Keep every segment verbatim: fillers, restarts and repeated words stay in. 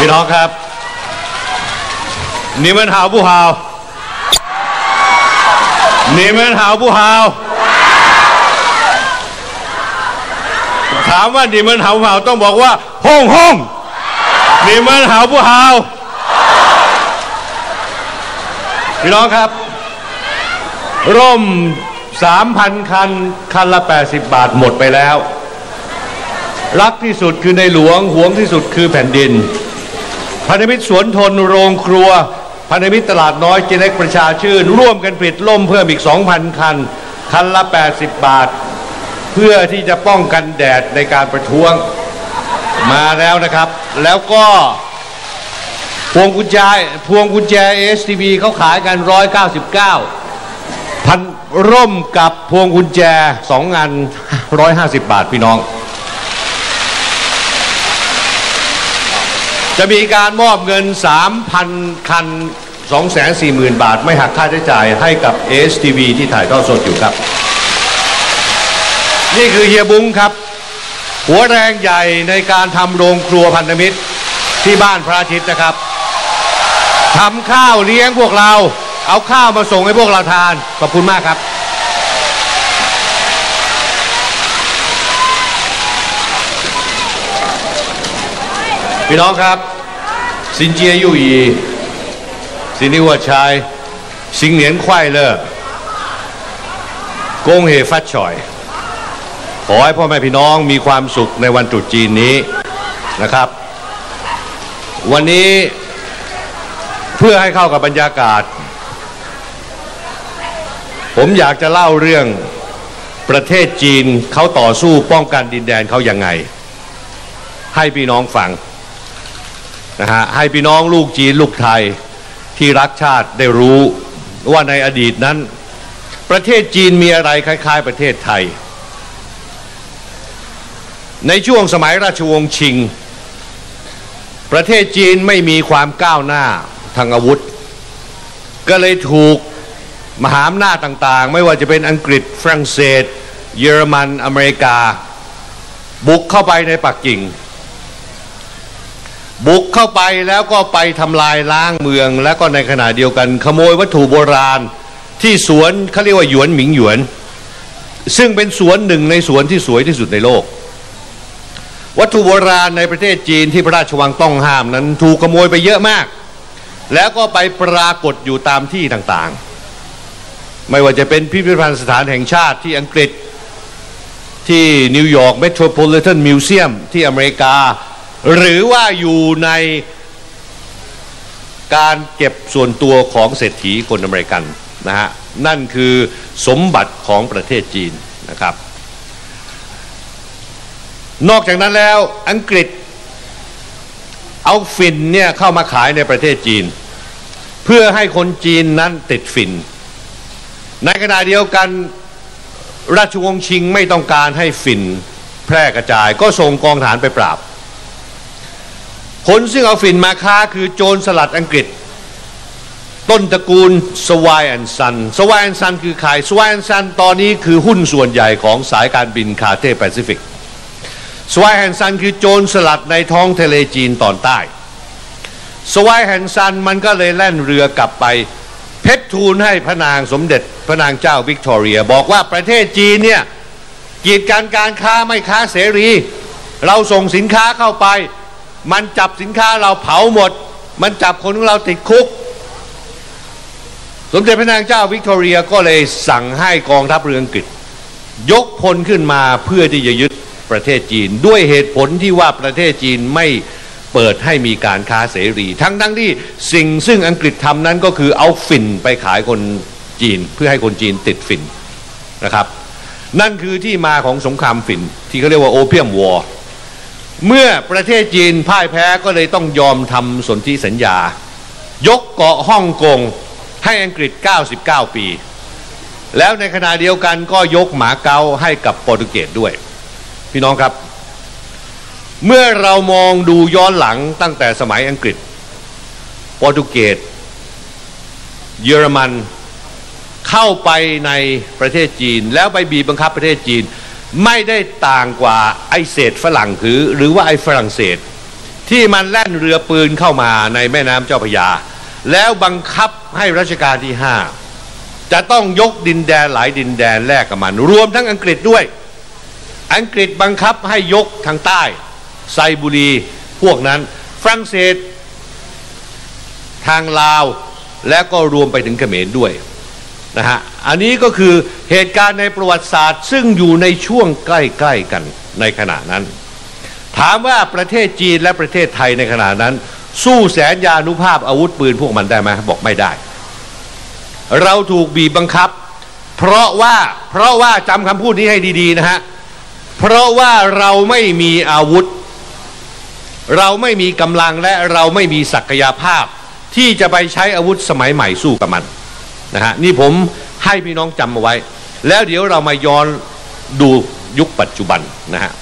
พี่น้องครับนี่มันหาวผู้หาวนี่มันหาวผู้หาวถามว่านี่มันหาวผู้หาวต้องบอกว่าห้องห้องนี่มันหาวผู้หาวพี่น้องครับร่ม สามพัน คันคันละแปดสิบบาทหมดไปแล้วรักที่สุดคือในหลวงหวงที่สุดคือแผ่นดินพันธมิตรสวนทนโรงครัวพันธมิตรตลาดน้อยเจเล็กประชาชื่นร่วมกันปิดล่มเพิ่มอีก สองพัน คันคันละแปดสิบบาทเพื่อที่จะป้องกันแดดในการประท้วงมาแล้วนะครับแล้วก็พวงกุญแจพวงกุญแจ เอ เอส ที วี เขาขายกันหนึ่งร้อยเก้าสิบเก้าพันร่มกับพวงกุญแจสองอันหนึ่งร้อยห้าสิบบาทพี่น้องจะมีการมอบเงิน สามพัน คัน สองแสนสี่หมื่น บาทไม่หักค่าใช้จ่ายให้กับ เอ เอส ที วี ที่ถ่ายทอดสดอยู่ครับนี่คือเฮียบุ้งครับหัวแรงใหญ่ในการทำโรงครัวพันธมิตรที่บ้านพระอาทิตย์นะครับทำข้าวเลี้ยงพวกเราเอาข้าวมาส่งให้พวกเราทานขอบคุณมากครับพี่น้องครับสินเจียยู่อีสินิวัชชัยสิงเหนียนควายเลอกงเฮฟัดฉอยขอให้พ่อแม่พี่น้องมีความสุขในวันตรุษจีนนี้นะครับวันนี้เพื่อให้เข้ากับบรรยากาศผมอยากจะเล่าเรื่องประเทศจีนเขาต่อสู้ป้องกันดินแดนเขาอย่างไงให้พี่น้องฟังนะฮะให้พี่น้องลูกจีนลูกไทยที่รักชาติได้รู้ว่าในอดีตนั้นประเทศจีนมีอะไรคล้ายๆประเทศไทยในช่วงสมัยราชวงศ์ชิงประเทศจีนไม่มีความก้าวหน้าทางอาวุธก็เลยถูกมหาอำนาจต่างๆไม่ว่าจะเป็นอังกฤษฝรั่งเศสเยอรมันอเมริกาบุกเข้าไปในปักกิ่งบุกเข้าไปแล้วก็ไปทำลายล้างเมืองแล้วก็ในขณะเดียวกันขโมยวัตถุโบราณที่สวนเขาเรียกว่าหยวนหมิงหยวนซึ่งเป็นสวนหนึ่งในสวนที่สวยที่สุดในโลกวัตถุโบราณในประเทศจีนที่พระราชวังต้องห้ามนั้นถูกขโมยไปเยอะมากแล้วก็ไปปรากฏอยู่ตามที่ต่างๆไม่ว่าจะเป็นพิพิธภัณฑ์สถานแห่งชาติที่อังกฤษที่นิวยอร์กเมโทรโพลิแทนมิวเซียมที่อเมริกาหรือว่าอยู่ในการเก็บส่วนตัวของเศรษฐีคนอเมริกันนะฮะนั่นคือสมบัติของประเทศจีนนะครับนอกจากนั้นแล้วอังกฤษเอาฝิ่นเนี่ยเข้ามาขายในประเทศจีนเพื่อให้คนจีนนั้นติดฝิ่นในขณะเดียวกันราชวงศ์ชิงไม่ต้องการให้ฝิ่นแพร่กระจายก็ส่งกองทหารไปปราบคนซึ่งเอาฝิ่นมาค้าคือโจรสลัดอังกฤษต้นตระกูลสวายแอนด์ซันสวายแอนด์ซันคือใครสวายแอนด์ซันตอนนี้คือหุ้นส่วนใหญ่ของสายการบินคาเท่แปซิฟิกสวายแอนด์ซันคือโจรสลัดในท้องทะเลจีนตอนใต้สวายแอนด์ซันมันก็เลยแล่นเรือกลับไปเพชรทูลให้พระนางสมเด็จพระนางเจ้าวิกตอเรียบอกว่าประเทศจีนเนี่ยกีดกันการค้าไม่ค้าเสรีเราส่งสินค้าเข้าไปมันจับสินค้าเราเผาหมดมันจับคนของเราติดคุกสมเด็จพระนางเจ้าวิกตอเรียก็เลยสั่งให้กองทัพเรืออังกฤษยกพลขึ้นมาเพื่อที่จะยึดประเทศจีนด้วยเหตุผลที่ว่าประเทศจีนไม่เปิดให้มีการค้าเสรีทั้งทั้งที่สิ่งซึ่งอังกฤษทำนั้นก็คือเอาฝิ่นไปขายคนจีนเพื่อให้คนจีนติดฝิ่นนะครับนั่นคือที่มาของสงครามฝิ่นที่เขาเรียกว่าโอเปียมวอร์เมื่อประเทศจีนพ่ายแพ้ก็เลยต้องยอมทำสนธิสัญญายกเกาะฮ่องกงให้อังกฤษเก้าสิบเก้าปีแล้วในขณะเดียวกันก็ยกหมาเก๊าให้กับโปรตุเกสด้วยพี่น้องครับเมื่อเรามองดูย้อนหลังตั้งแต่สมัยอังกฤษโปรตุเกสเยอรมันเข้าไปในประเทศจีนแล้วไปบีบบังคับประเทศจีนไม่ได้ต่างกว่าไอเศษฝรั่งคือหรือว่าไอฝรั่งเศสที่มันแล่นเรือปืนเข้ามาในแม่น้ำเจ้าพระยาแล้วบังคับให้รัชกาลที่ห้าจะต้องยกดินแดนหลายดินแดนแลกกับมันรวมทั้งอังกฤษด้วยอังกฤษบังคับให้ยกทางใต้ไซบูรีพวกนั้นฝรั่งเศสทางลาวและก็รวมไปถึงเขมรด้วยนะฮะอันนี้ก็คือเหตุการณ์ในประวัติศาสตร์ซึ่งอยู่ในช่วงใกล้ๆกันในขณะนั้นถามว่าประเทศจีนและประเทศไทยในขณะนั้นสู้แสนยานุภาพอาวุธปืนพวกมันได้ไหมบอกไม่ได้เราถูกบีบบังคับเพราะว่าเพราะว่าจำคำพูดนี้ให้ดีๆนะฮะเพราะว่าเราไม่มีอาวุธเราไม่มีกำลังและเราไม่มีศักยภาพที่จะไปใช้อาวุธสมัยใหม่สู้กับมันนะฮะนี่ผมให้พี่น้องจำเอาไว้แล้วเดี๋ยวเรามาย้อนดูยุคปัจจุบันนะฮะ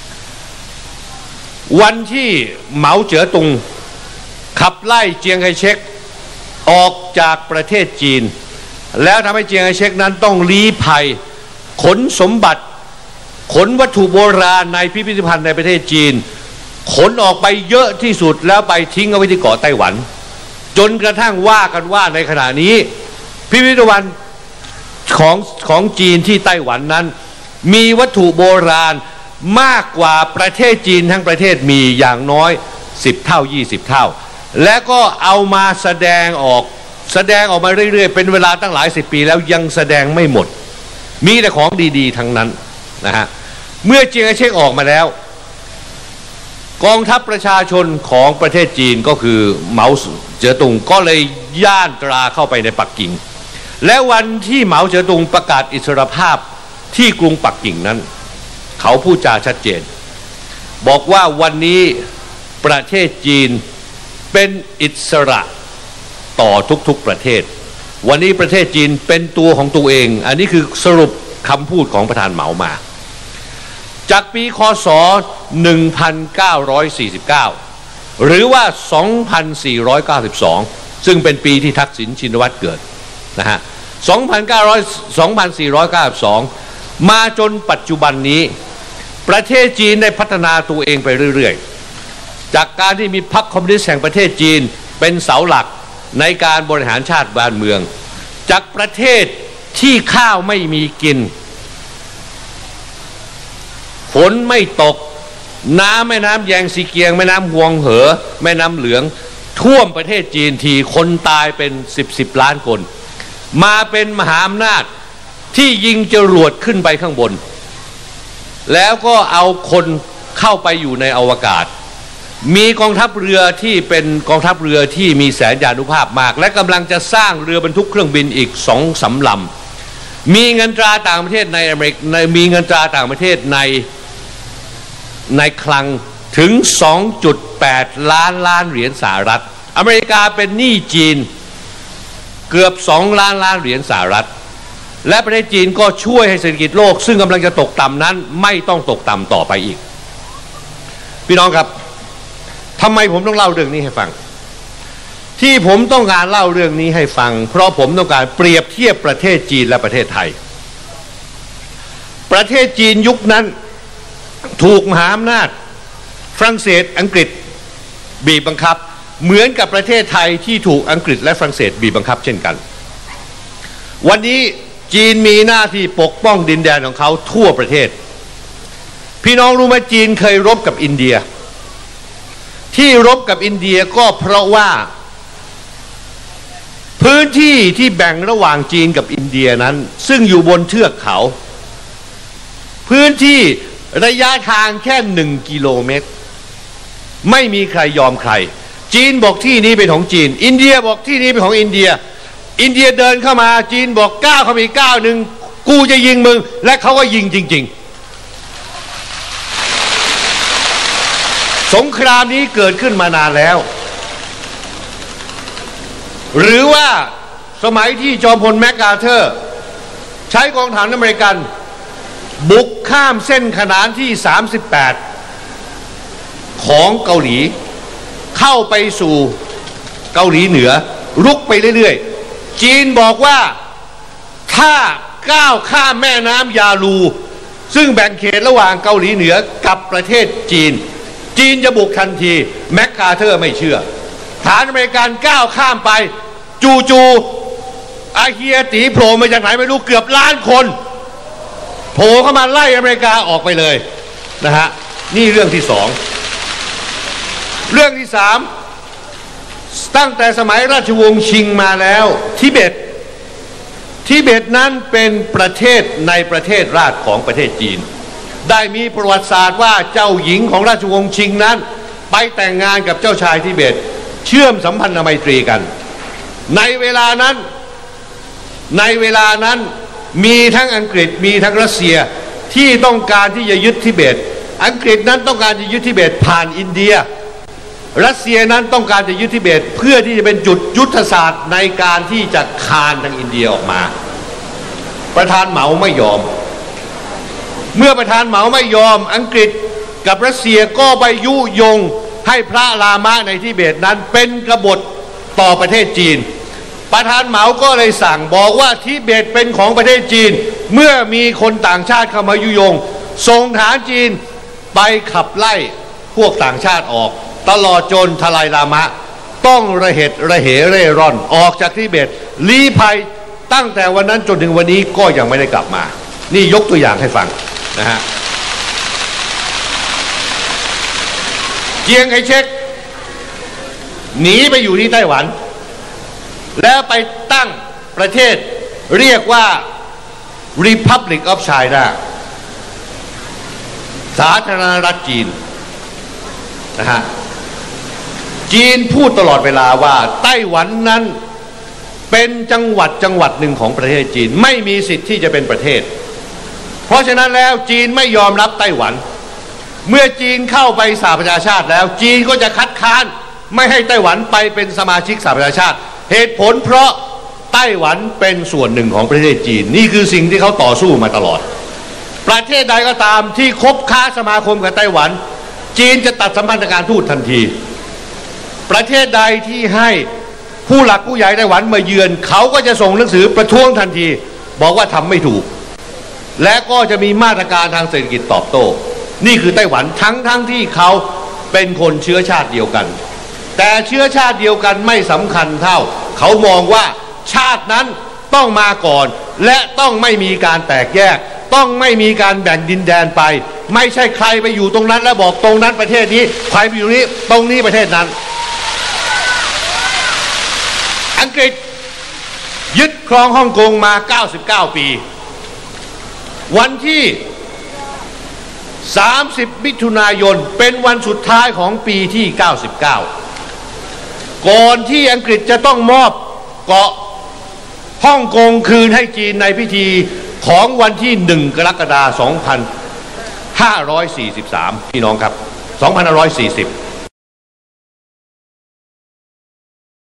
วันที่เหมาเจ๋อตุงขับไล่เจียงไคเชกออกจากประเทศจีนแล้วทำให้เจียงไคเชกนั้นต้องลี้ภัยขนสมบัติขนวัตถุโบราณในพิพิธภัณฑ์ในประเทศจีนขนออกไปเยอะที่สุดแล้วไปทิ้งเอาไว้ที่เกาะไต้หวันจนกระทั่งว่ากันว่าในขณะนี้พิพิธภัณฑ์ของของจีนที่ไต้หวันนั้นมีวัตถุโบราณมากกว่าประเทศจีนทั้งประเทศมีอย่างน้อยสิบเท่ายี่สิบเท่าและก็เอามาแสดงออกแสดงออกมาเรื่อยๆเป็นเวลาตั้งหลายสิบปีแล้วยังแสดงไม่หมดมีแต่ของดีๆทั้งนั้นนะฮะเมื่อเจียงไคเชกออกมาแล้วกองทัพประชาชนของประเทศจีนก็คือเหมาเจ๋อตุงก็เลยย่านตราเข้าไปในปักกิ่งและวันที่เหมาเจ๋อตุงประกาศอิสรภาพที่กรุงปักกิ่งนั้นเขาพูดจาชัดเจนบอกว่าวันนี้ประเทศจีนเป็นอิสระต่อทุกๆประเทศวันนี้ประเทศจีนเป็นตัวของตัวเองอันนี้คือสรุปคำพูดของประธานเหมามาจากปีค.ศ.หนึ่งพันเก้าร้อยสี่สิบเก้าหรือว่าสองพันสี่ร้อยเก้าสิบสองซึ่งเป็นปีที่ทักษิณชินวัตรเกิดนะฮะสองพันเก้าร้อย สองพันสี่ร้อยเก้าสิบสองมาจนปัจจุบันนี้ประเทศจีนได้พัฒนาตัวเองไปเรื่อยๆจากการที่มีพรรคคอมมิวนิสต์แห่งประเทศจีนเป็นเสาหลักในการบริหารชาติบ้านเมืองจากประเทศที่ข้าวไม่มีกินฝนไม่ตกน้ำแม่น้ำแยงซีเกียงแม่น้ำฮวงเหอแม่น้ำเหลืองท่วมประเทศจีนทีคนตายเป็นสิบสิบล้านคนมาเป็นมหาอำนาจที่ยิงจรวดขึ้นไปข้างบนแล้วก็เอาคนเข้าไปอยู่ในอวกาศมีกองทัพเรือที่เป็นกองทัพเรือที่มีแสนยานุภาพมากและกำลังจะสร้างเรือบรรทุกเครื่องบินอีกสองสามลำมีเงินตราต่างประเทศในอเมริกมีเงินตราต่างประเทศในในคลังถึง สองจุดแปด ล้านล้านเหรียญสหรัฐอเมริกาเป็นหนี้จีนเกือบสองล้านล้านเหรียญสหรัฐและประเทศจีนก็ช่วยให้เศรษฐกิจโลกซึ่งกำลังจะตกต่ำนั้นไม่ต้องตกต่ำต่อไปอีกพี่น้องครับทำไมผมต้องเล่าเรื่องนี้ให้ฟังที่ผมต้องการเล่าเรื่องนี้ให้ฟังเพราะผมต้องการเปรียบเทียบประเทศจีนและประเทศไทยประเทศจีนยุคนั้นถูกมหาอำนาจฝรั่งเศสอังกฤษบีบบังคับเหมือนกับประเทศไทยที่ถูกอังกฤษและฝรั่งเศสบีบบังคับเช่นกันวันนี้จีนมีหน้าที่ปกป้องดินแดนของเขาทั่วประเทศพี่น้องรู้ไหมจีนเคยรบกับอินเดียที่รบกับอินเดียก็เพราะว่าพื้นที่ที่แบ่งระหว่างจีนกับอินเดียนั้นซึ่งอยู่บนเทือกเขาพื้นที่ระยะทางแค่หนึ่งกิโลเมตรไม่มีใครยอมใครจีนบอกที่นี้เป็นของจีนอินเดียบอกที่นี้เป็นของอินเดียอินเดียเดินเข้ามาจีนบอกก้าวเข้าไปก้าวหนึ่งกูจะยิงมึงและเขาก็ยิงจริงๆสงครามนี้เกิดขึ้นมานานแล้วหรือว่าสมัยที่จอมพลแมคอาร์เธอร์ใช้กองทหารอเมริกันบุกข้ามเส้นขนานที่สามสิบแปดของเกาหลีเข้าไปสู่เกาหลีเหนือรุกไปเรื่อยๆจีนบอกว่าถ้าก้าวข้ามแม่น้ำยาลูซึ่งแบ่งเขตระหว่างเกาหลีเหนือกับประเทศจีนจีนจะบุกทันทีแมคคาเธอร์ไม่เชื่อฐานอเมริกันก้าวข้ามไปจูจูอาเฮียตีโผล่มาจากไหนไม่รู้เกือบล้านคนโผล่เข้ามาไล่อเมริกาออกไปเลยนะฮะนี่เรื่องที่สองเรื่องที่สามตั้งแต่สมัยราชวงศ์ชิงมาแล้วทิเบตทิเบตนั้นเป็นประเทศในประเทศราชของประเทศจีนได้มีประวัติศาสตร์ว่าเจ้าหญิงของราชวงศ์ชิงนั้นไปแต่งงานกับเจ้าชายทิเบตเชื่อมสัมพันธไมตรีกันในเวลานั้นในเวลานั้นมีทั้งอังกฤษมีทั้งรัสเซียที่ต้องการที่จะยึดทิเบตอังกฤษนั้นต้องการจะยึดทิเบตผ่านอินเดียรัสเซียนั้นต้องการจะยึดทิเบตเพื่อที่จะเป็นจุดยุทธศาสตร์ในการที่จะคานทางอินเดียออกมาประธานเหมาไม่ยอมเมื่อประธานเหมาไม่ยอมอังกฤษกับรัสเซียก็ไปยุยงให้พระลามะในทิเบตนั้นเป็นกบฏต่อประเทศจีนประธานเหมาก็เลยสั่งบอกว่าทิเบตเป็นของประเทศจีนเมื่อมีคนต่างชาติเข้ามายุยงส่งทหารจีนไปขับไล่พวกต่างชาติออกตลอดจนทลายลามะต้องระเหตุระเหเร่ร่อนออกจากทิเบตลี้ภัยตั้งแต่วันนั้นจนถึงวันนี้ก็ยังไม่ได้กลับมานี่ยกตัวอย่างให้ฟังนะฮะเจียงไคเชกหนีไปอยู่ที่ไต้หวันแล้วไปตั้งประเทศเรียกว่า Republic of China สาธารณรัฐจีนนะฮะจีนพูดตลอดเวลาว่าไต้หวันนั้นเป็นจังหวัดจังหวัดหนึ่งของประเทศจีนไม่มีสิทธิ์ที่จะเป็นประเทศเพราะฉะนั้นแล้วจีนไม่ยอมรับไต้หวันเมื่อจีนเข้าไปสหประชาชาติแล้วจีนก็จะคัดค้านไม่ให้ไต้หวันไปเป็นสมาชิกสหประชาชาติเหตุผลเพราะไต้หวันเป็นส่วนหนึ่งของประเทศจีนนี่คือสิ่งที่เขาต่อสู้มาตลอดประเทศใดก็ตามที่คบค้าสมาคมกับไต้หวันจีนจะตัดสัมพันธการทูตทันทีประเทศใดที่ให้ผู้หลักผู้ใหญ่ไต้หวันมาเยือนเขาก็จะส่งหนังสือประท้วงทันทีบอกว่าทำไม่ถูกและก็จะมีมาตรการทางเศรษฐกิจตอบโต้นี่คือไต้หวันทั้งทั้งที่เขาเป็นคนเชื้อชาติเดียวกันแต่เชื้อชาติเดียวกันไม่สำคัญเท่าเขามองว่าชาตินั้นต้องมาก่อนและต้องไม่มีการแตกแยกต้องไม่มีการแบ่งดินแดนไปไม่ใช่ใครไปอยู่ตรงนั้นแล้วบอกตรงนั้นประเทศนี้ใครไปอยู่นี้ตรงนี้ประเทศนั้นอังกฤษยึดครองฮ่องกงมาเก้าสิบเก้าปีวันที่สามสิบมิถุนายนเป็นวันสุดท้ายของปีที่เก้าสิบเก้าก่อนที่อังกฤษจะต้องมอบเกาะฮ่องกงคืนให้จีนในพิธีของวันที่หนึ่งกรกฎาคมสองพันห้าร้อยสี่สิบสามพี่น้องครับสองพันห้าร้อยสี่สิบ